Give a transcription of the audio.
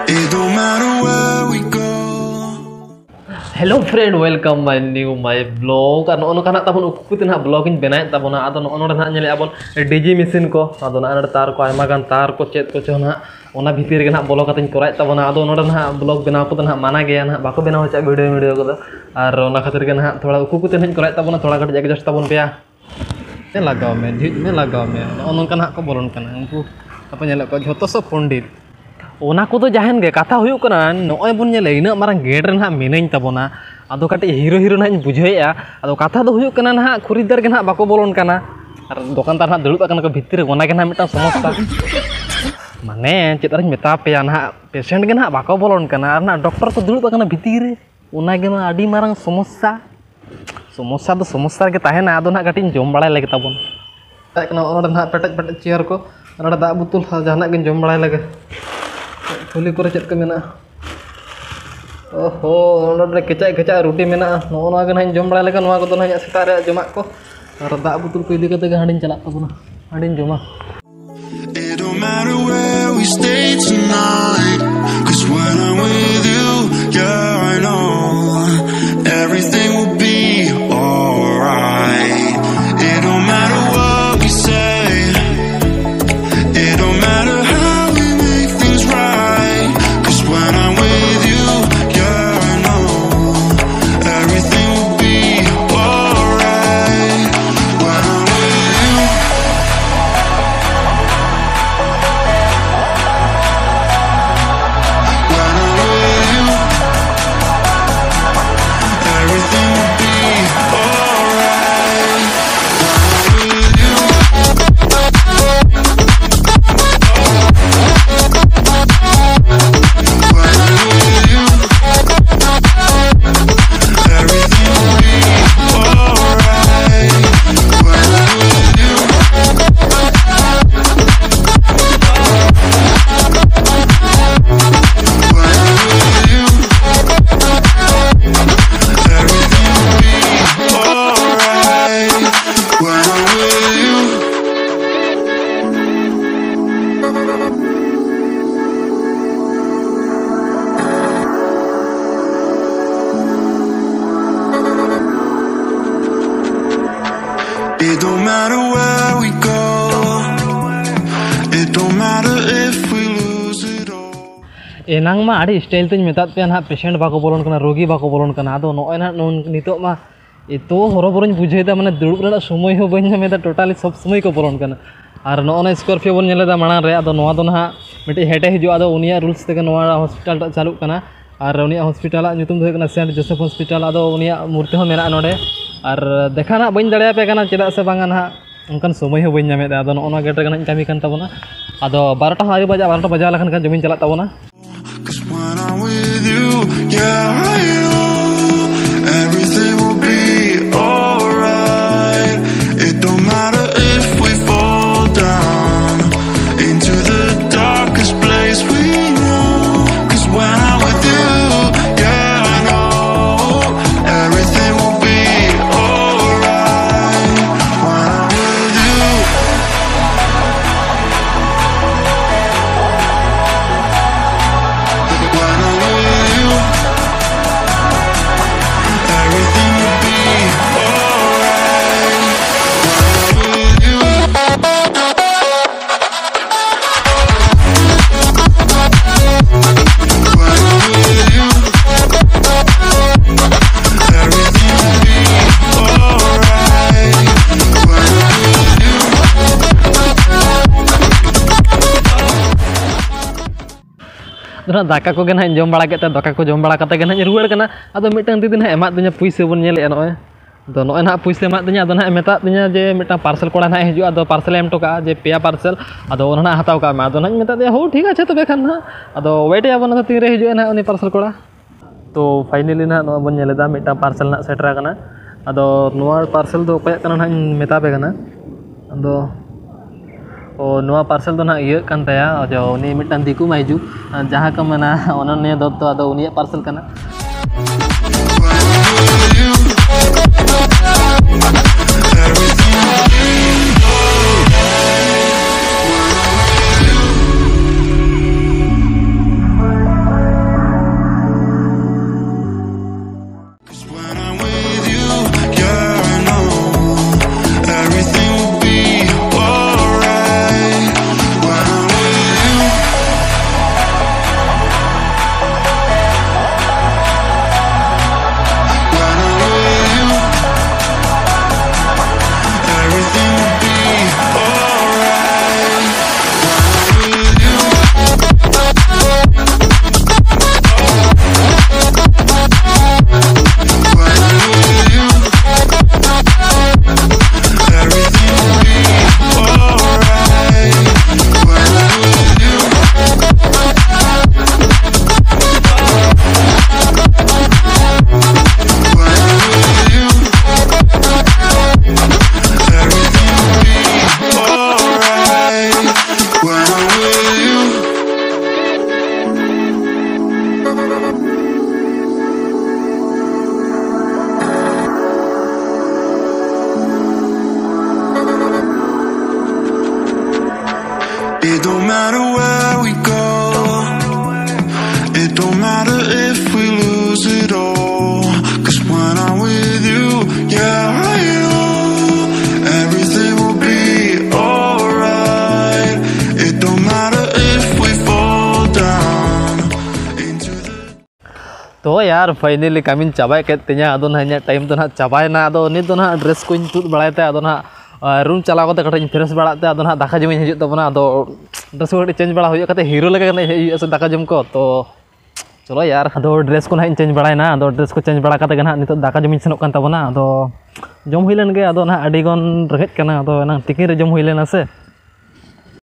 It don't matter where we go. Hello friend, welcome my new my vlog. Ano kana tabon ukutin ha vlogging benai tabona ado no na nyele abon DJ mesin ko ado na tar ko ayma gan tar ko chet ko chona ona bhitir ge na bolo katin korai tabona ado no na vlog benau ko na mana ge na bako benau cha video ko ar ona khatir ge na thoda ukutin hin korai tabona thoda kat adjust tabon pea me lagao me ono kana ko bolon kana unku apa nyele ko jhoto so pondit ona ko to jahen ge katha huyuk kana noy bun nyele ina marang gate re na menain tabona ado kati hero na bujhoya ado katha do huyuk kana na khuridar ge na bako bolon kana ar dokantar na dulub akan ke bhitir ona ge na mitang samosa mane cetar meta peya na patient ge na bako bolon kana ar na doktor to dulub akan bhitir ona ge na adi marang samosa do samosa ge tahena ado na kati jom balai lagi tabon kana ona na petek chair ko ana da butul jahana ge jom balai lagi Tuli ko chat ka mena oho ono kecak ruti mena no na gan jom bala leka noa ko don hanya seta re jomak ko ar da butul ko idi kate ga hadin chalak tabuna hadin joma. It don't matter where we stay tonight, 'cause when I'm with you, yeah, I know everything will be alright. It don't matter what we say, it don't matter how we make things right, 'cause when I'm with you, yeah, I know everything will be alright. When I'm with you, when I'm with you, everything will be alright. When I'm with you, when I'm with you, everything will be alright. When I'm with you, when I'm with you, everything will be alright. When I'm with you. It don't matter where we go, it don't matter if we lose it all. Enang ma adi style tin metat pe na patient bako bolon kana rogi bako bolon kana ado noy na nitok ma itu horoborony bujhai da mane durub rena somoy ho bain nyame da totally sob somoy ko bolon kana ar no na scorpio bon nyele da mana re ado noa do na meti hete hiju ado unia rules tege noa hospital ta chalu kana ar unia hospital a nyutum do kana St Joseph hospital ado unia murti ho mena node ar dekha na bain darea pe kana cheda se banga na onkan somoy ho bain nyame da ado no na gate kana kami kan tabona ado 12 hari baja lakan kan jamin chalak tabona. 'Cause when I'm with you, yeah, I know everything will be alright. It don't matter if we fall down into the darkest place we know, 'cause when I'm with you, yeah, I know everything will be alright. When I'm with you, when I'm with you, everything will be alright. When I'm with you, when I'm with you, everything will be alright. When I'm with you. Dona daka ko ge na jom bala kete daka ko jom bala kate ge na ruwer kana ado mitang didi na emat dunya puise bon nyele noy do noy na puise emat dunya ado na meta dunya je mitang parcel kola na hiju ado parcel em toka je peya parcel ado ona na hataw ka ma ado na meta de ho thik ache tobe khan na ado wait ya bon tin re hiju na uni parcel kola to finally na no bon nyele da mitang parcel na setra kana ado noa parcel do paya kana na meta pe kana ado Oh, nuwa parcel do na iya kan taya ajo ni mitan diku maiju jaha ka mana onan ne dotto ado unia parcel kana तो यार finally कमी चाबा के तिना अदो ना इन्या time तो ना चाबायना अदो नित तो ना ड्रेस को तुद बड़ायते अदो ना रूम चला कते कटे फ्रेश बड़ाते अदो ना दाका जम हिजुत तबना अदो ड्रेस को चेंज बड़ा हुई कते हीरो लगे से दाका जम को तो चलो यार अदो ड्रेस को ना चेंज बड़ायना अदो ड्रेस को चेंज बड़ा कते ना नित दाका जम सेनोक कान तबना अदो जम हुई लेन गे अदो ना अडिगन रगेज कना अदो ना तिकिन रे जम हुई लेना से